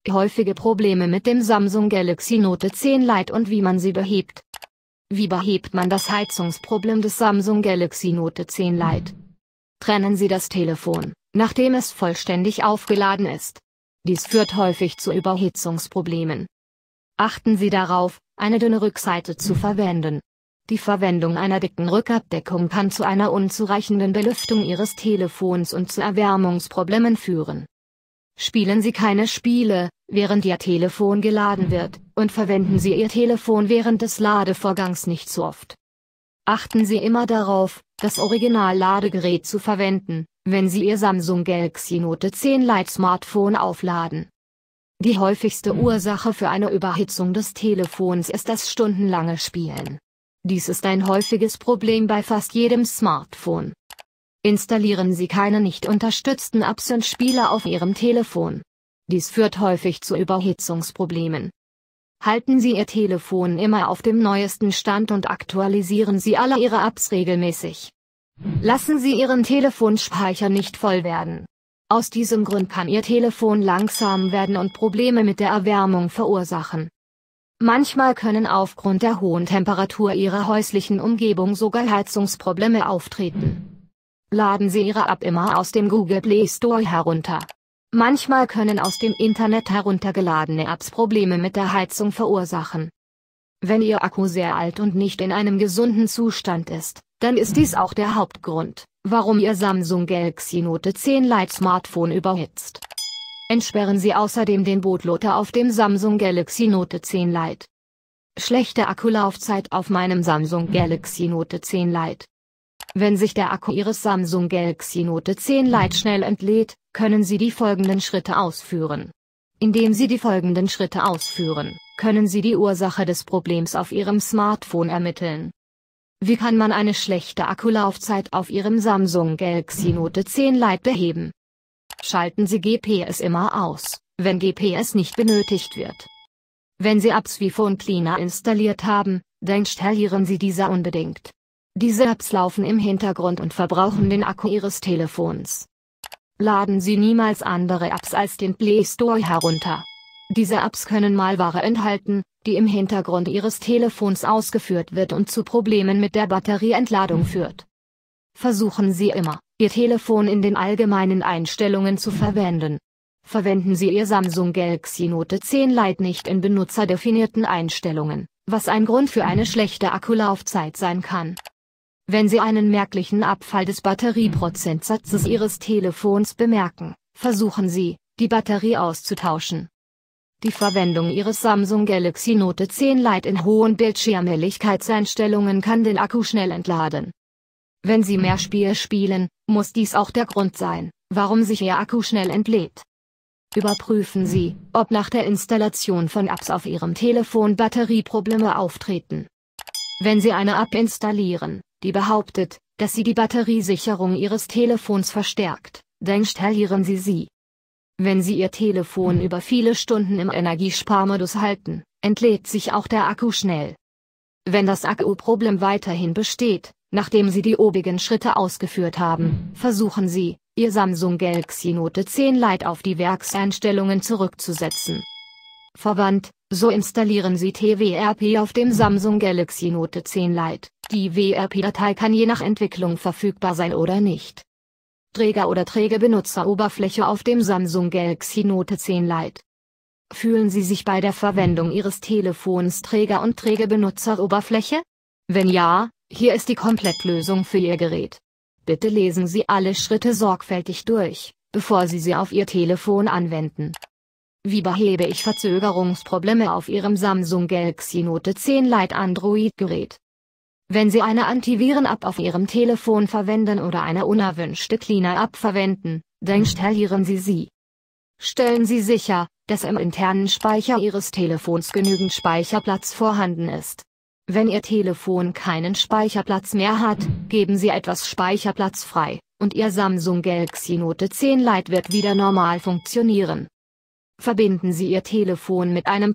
Häufige Probleme mit dem Samsung Galaxy Note 10 Lite und wie man sie behebt. Wie behebt man das Heizungsproblem des Samsung Galaxy Note 10 Lite? Trennen Sie das Telefon, nachdem es vollständig aufgeladen ist. Dies führt häufig zu Überhitzungsproblemen. Achten Sie darauf, eine dünne Rückseite zu verwenden. Die Verwendung einer dicken Rückabdeckung kann zu einer unzureichenden Belüftung Ihres Telefons und zu Erwärmungsproblemen führen. Spielen Sie keine Spiele, während Ihr Telefon geladen wird, und verwenden Sie Ihr Telefon während des Ladevorgangs nicht zu oft. Achten Sie immer darauf, das Original-Ladegerät zu verwenden, wenn Sie Ihr Samsung Galaxy Note 10 Lite Smartphone aufladen. Die häufigste Ursache für eine Überhitzung des Telefons ist das stundenlange Spielen. Dies ist ein häufiges Problem bei fast jedem Smartphone. Installieren Sie keine nicht unterstützten Apps und Spiele auf Ihrem Telefon. Dies führt häufig zu Überhitzungsproblemen. Halten Sie Ihr Telefon immer auf dem neuesten Stand und aktualisieren Sie alle Ihre Apps regelmäßig. Lassen Sie Ihren Telefonspeicher nicht voll werden. Aus diesem Grund kann Ihr Telefon langsam werden und Probleme mit der Erwärmung verursachen. Manchmal können aufgrund der hohen Temperatur Ihrer häuslichen Umgebung sogar Heizungsprobleme auftreten. Laden Sie Ihre App immer aus dem Google Play Store herunter. Manchmal können aus dem Internet heruntergeladene Apps Probleme mit der Heizung verursachen. Wenn Ihr Akku sehr alt und nicht in einem gesunden Zustand ist, dann ist dies auch der Hauptgrund, warum Ihr Samsung Galaxy Note 10 Lite Smartphone überhitzt. Entsperren Sie außerdem den Bootloader auf dem Samsung Galaxy Note 10 Lite. Schlechte Akkulaufzeit auf meinem Samsung Galaxy Note 10 Lite. Wenn sich der Akku Ihres Samsung Galaxy Note 10 Lite schnell entlädt, können Sie die folgenden Schritte ausführen. Indem Sie die folgenden Schritte ausführen, können Sie die Ursache des Problems auf Ihrem Smartphone ermitteln. Wie kann man eine schlechte Akkulaufzeit auf Ihrem Samsung Galaxy Note 10 Lite beheben? Schalten Sie GPS immer aus, wenn GPS nicht benötigt wird. Wenn Sie Apps wie Phone Cleaner installiert haben, dann installieren Sie diese unbedingt. Diese Apps laufen im Hintergrund und verbrauchen den Akku Ihres Telefons. Laden Sie niemals andere Apps als den Play Store herunter. Diese Apps können Malware enthalten, die im Hintergrund Ihres Telefons ausgeführt wird und zu Problemen mit der Batterieentladung führt. Versuchen Sie immer, Ihr Telefon in den allgemeinen Einstellungen zu verwenden. Verwenden Sie Ihr Samsung Galaxy Note 10 Lite nicht in benutzerdefinierten Einstellungen, was ein Grund für eine schlechte Akkulaufzeit sein kann. Wenn Sie einen merklichen Abfall des Batterieprozentsatzes Ihres Telefons bemerken, versuchen Sie, die Batterie auszutauschen. Die Verwendung Ihres Samsung Galaxy Note 10 Lite in hohen Bildschirmhelligkeitseinstellungen kann den Akku schnell entladen. Wenn Sie mehr Spiele spielen, muss dies auch der Grund sein, warum sich Ihr Akku schnell entlädt. Überprüfen Sie, ob nach der Installation von Apps auf Ihrem Telefon Batterieprobleme auftreten. Wenn Sie eine App installieren, die behauptet, dass sie die Batteriesicherung Ihres Telefons verstärkt, dann installieren Sie sie. Wenn Sie Ihr Telefon über viele Stunden im Energiesparmodus halten, entlädt sich auch der Akku schnell. Wenn das Akkuproblem weiterhin besteht, nachdem Sie die obigen Schritte ausgeführt haben, versuchen Sie, Ihr Samsung Galaxy Note 10 Lite auf die Werkseinstellungen zurückzusetzen. Verwandt, so installieren Sie TWRP auf dem Samsung Galaxy Note 10 Lite. Die WRP-Datei kann je nach Entwicklung verfügbar sein oder nicht. Träger oder träge Benutzeroberfläche auf dem Samsung Galaxy Note 10 Lite. Fühlen Sie sich bei der Verwendung Ihres Telefons träger und träge Benutzeroberfläche? Wenn ja, hier ist die Komplettlösung für Ihr Gerät. Bitte lesen Sie alle Schritte sorgfältig durch, bevor Sie sie auf Ihr Telefon anwenden. Wie behebe ich Verzögerungsprobleme auf Ihrem Samsung Galaxy Note 10 Lite Android-Gerät? Wenn Sie eine Antiviren-App auf Ihrem Telefon verwenden oder eine unerwünschte Cleaner-App verwenden, dann installieren Sie sie. Stellen Sie sicher, dass im internen Speicher Ihres Telefons genügend Speicherplatz vorhanden ist. Wenn Ihr Telefon keinen Speicherplatz mehr hat, geben Sie etwas Speicherplatz frei, und Ihr Samsung Galaxy Note 10 Lite wird wieder normal funktionieren. Verbinden Sie Ihr Telefon mit einem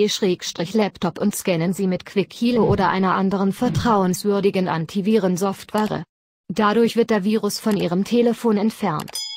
PC/Laptop und scannen Sie mit QuickHello oder einer anderen vertrauenswürdigen Antivirensoftware. Dadurch wird der Virus von Ihrem Telefon entfernt.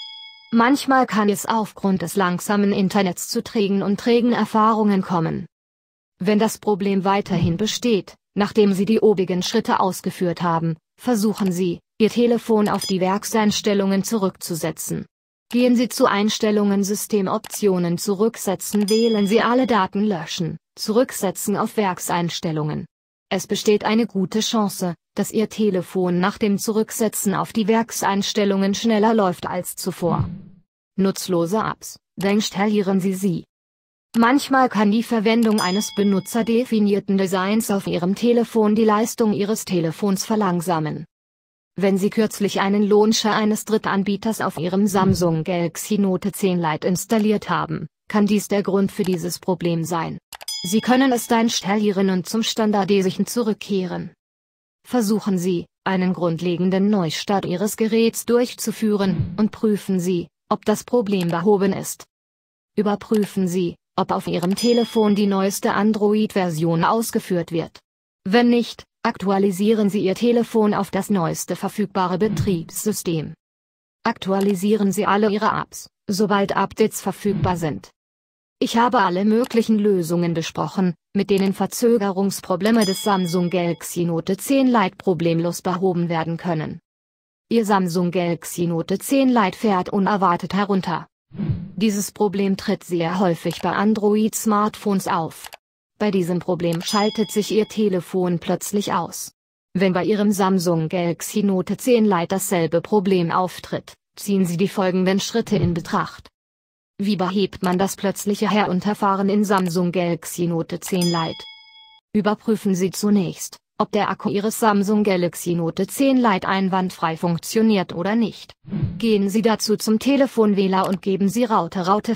Manchmal kann es aufgrund des langsamen Internets zu trägen Erfahrungen kommen. Wenn das Problem weiterhin besteht, nachdem Sie die obigen Schritte ausgeführt haben, versuchen Sie, Ihr Telefon auf die Werkseinstellungen zurückzusetzen. Gehen Sie zu Einstellungen Systemoptionen zurücksetzen, wählen Sie alle Daten löschen, zurücksetzen auf Werkseinstellungen. Es besteht eine gute Chance, dass Ihr Telefon nach dem Zurücksetzen auf die Werkseinstellungen schneller läuft als zuvor. Nutzlose Apps, deinstallieren Sie sie. Manchmal kann die Verwendung eines benutzerdefinierten Designs auf Ihrem Telefon die Leistung Ihres Telefons verlangsamen. Wenn Sie kürzlich einen Launcher eines Drittanbieters auf Ihrem Samsung Galaxy Note 10 Lite installiert haben, kann dies der Grund für dieses Problem sein. Sie können es deinstallieren und zum standardisierten zurückkehren. Versuchen Sie, einen grundlegenden Neustart Ihres Geräts durchzuführen, und prüfen Sie, ob das Problem behoben ist. Überprüfen Sie, ob auf Ihrem Telefon die neueste Android-Version ausgeführt wird. Wenn nicht, aktualisieren Sie Ihr Telefon auf das neueste verfügbare Betriebssystem. Aktualisieren Sie alle Ihre Apps, sobald Updates verfügbar sind. Ich habe alle möglichen Lösungen besprochen, mit denen Verzögerungsprobleme des Samsung Galaxy Note 10 Lite problemlos behoben werden können. Ihr Samsung Galaxy Note 10 Lite fährt unerwartet herunter. Dieses Problem tritt sehr häufig bei Android-Smartphones auf. Bei diesem Problem schaltet sich Ihr Telefon plötzlich aus. Wenn bei Ihrem Samsung Galaxy Note 10 Lite dasselbe Problem auftritt, ziehen Sie die folgenden Schritte in Betracht. Wie behebt man das plötzliche Herunterfahren in Samsung Galaxy Note 10 Lite? Überprüfen Sie zunächst, ob der Akku Ihres Samsung Galaxy Note 10 Lite einwandfrei funktioniert oder nicht. Gehen Sie dazu zum Telefonwähler und geben Sie Raute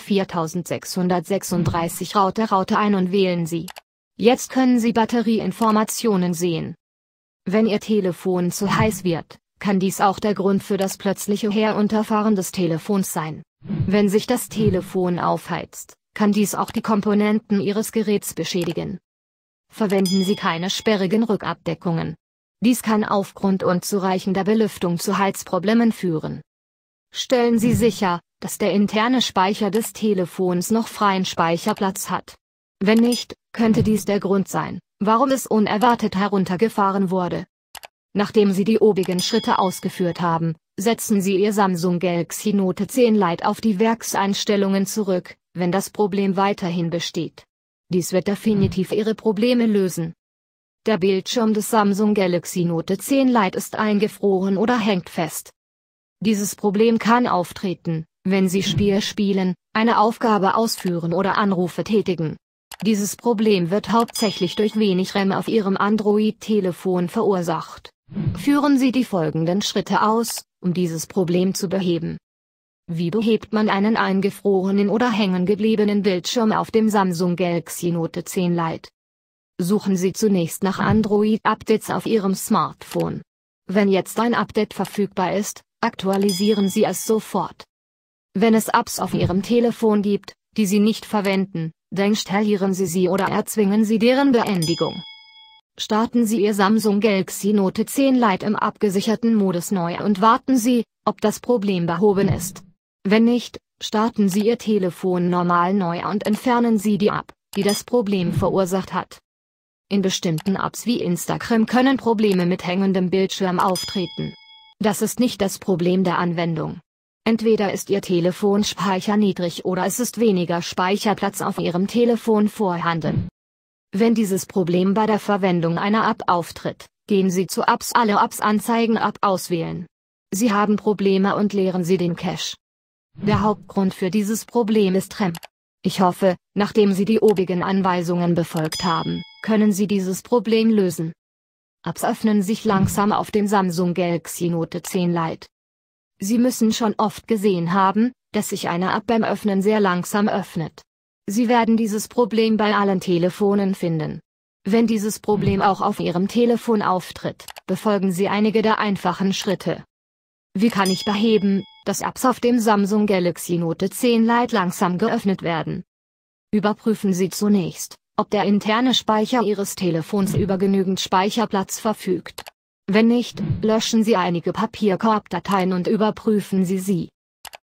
4636 Raute ein und wählen Sie. Jetzt können Sie Batterieinformationen sehen. Wenn Ihr Telefon zu heiß wird, kann dies auch der Grund für das plötzliche Herunterfahren des Telefons sein. Wenn sich das Telefon aufheizt, kann dies auch die Komponenten Ihres Geräts beschädigen. Verwenden Sie keine sperrigen Rückabdeckungen. Dies kann aufgrund unzureichender Belüftung zu Heizproblemen führen. Stellen Sie sicher, dass der interne Speicher des Telefons noch freien Speicherplatz hat. Wenn nicht, könnte dies der Grund sein, warum es unerwartet heruntergefahren wurde. Nachdem Sie die obigen Schritte ausgeführt haben, setzen Sie Ihr Samsung Galaxy Note 10 Lite auf die Werkseinstellungen zurück, wenn das Problem weiterhin besteht. Dies wird definitiv Ihre Probleme lösen. Der Bildschirm des Samsung Galaxy Note 10 Lite ist eingefroren oder hängt fest. Dieses Problem kann auftreten, wenn Sie Spiele spielen, eine Aufgabe ausführen oder Anrufe tätigen. Dieses Problem wird hauptsächlich durch wenig RAM auf Ihrem Android-Telefon verursacht. Führen Sie die folgenden Schritte aus, um dieses Problem zu beheben. Wie behebt man einen eingefrorenen oder hängen gebliebenen Bildschirm auf dem Samsung Galaxy Note 10 Lite? Suchen Sie zunächst nach Android-Updates auf Ihrem Smartphone. Wenn jetzt ein Update verfügbar ist, aktualisieren Sie es sofort. Wenn es Apps auf Ihrem Telefon gibt, die Sie nicht verwenden, deinstallieren Sie sie oder erzwingen Sie deren Beendigung. Starten Sie Ihr Samsung Galaxy Note 10 Lite im abgesicherten Modus neu und warten Sie, ob das Problem behoben ist. Wenn nicht, starten Sie Ihr Telefon normal neu und entfernen Sie die App, die das Problem verursacht hat. In bestimmten Apps wie Instagram können Probleme mit hängendem Bildschirm auftreten. Das ist nicht das Problem der Anwendung. Entweder ist Ihr Telefonspeicher niedrig oder es ist weniger Speicherplatz auf Ihrem Telefon vorhanden. Wenn dieses Problem bei der Verwendung einer App auftritt, gehen Sie zu Apps alle Apps anzeigen App auswählen. Sie haben Probleme und leeren Sie den Cache. Der Hauptgrund für dieses Problem ist RAM. Ich hoffe, nachdem Sie die obigen Anweisungen befolgt haben, können Sie dieses Problem lösen. Apps öffnen sich langsam auf dem Samsung Galaxy Note 10 Lite. Sie müssen schon oft gesehen haben, dass sich eine App beim Öffnen sehr langsam öffnet. Sie werden dieses Problem bei allen Telefonen finden. Wenn dieses Problem auch auf Ihrem Telefon auftritt, befolgen Sie einige der einfachen Schritte. Wie kann ich beheben, dass Apps auf dem Samsung Galaxy Note 10 Lite langsam geöffnet werden? Überprüfen Sie zunächst, ob der interne Speicher Ihres Telefons über genügend Speicherplatz verfügt. Wenn nicht, löschen Sie einige Papierkorbdateien und überprüfen Sie sie.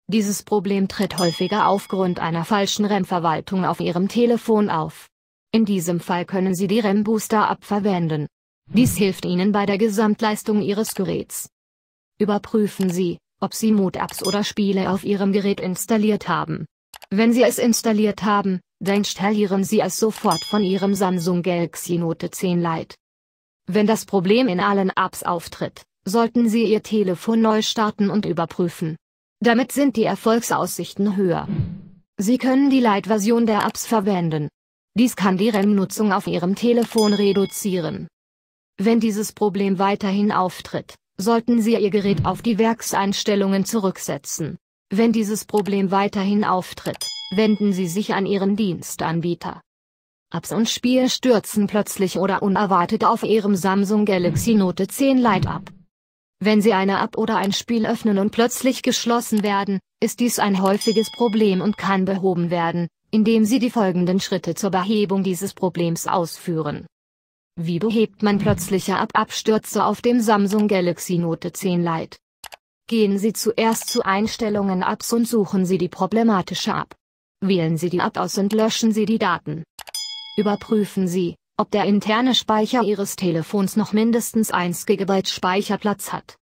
Dieses Problem tritt häufiger aufgrund einer falschen RAM-Verwaltung auf Ihrem Telefon auf. In diesem Fall können Sie die RAM-Booster-App verwenden. Dies hilft Ihnen bei der Gesamtleistung Ihres Geräts. Überprüfen Sie, ob Sie Mod-Apps oder Spiele auf Ihrem Gerät installiert haben. Wenn Sie es installiert haben, dann installieren Sie es sofort von Ihrem Samsung Galaxy Note 10 Lite. Wenn das Problem in allen Apps auftritt, sollten Sie Ihr Telefon neu starten und überprüfen. Damit sind die Erfolgsaussichten höher. Sie können die Lite-Version der Apps verwenden. Dies kann die RAM-Nutzung auf Ihrem Telefon reduzieren. Wenn dieses Problem weiterhin auftritt, sollten Sie Ihr Gerät auf die Werkseinstellungen zurücksetzen. Wenn dieses Problem weiterhin auftritt, wenden Sie sich an Ihren Dienstanbieter. Apps und Spiele stürzen plötzlich oder unerwartet auf Ihrem Samsung Galaxy Note 10 Lite ab. Wenn Sie eine App oder ein Spiel öffnen und plötzlich geschlossen werden, ist dies ein häufiges Problem und kann behoben werden, indem Sie die folgenden Schritte zur Behebung dieses Problems ausführen. Wie behebt man plötzliche App-Abstürze auf dem Samsung Galaxy Note 10 Lite? Gehen Sie zuerst zu Einstellungen Apps und suchen Sie die problematische App. Wählen Sie die App aus und löschen Sie die Daten. Überprüfen Sie, ob der interne Speicher Ihres Telefons noch mindestens 1 GB Speicherplatz hat.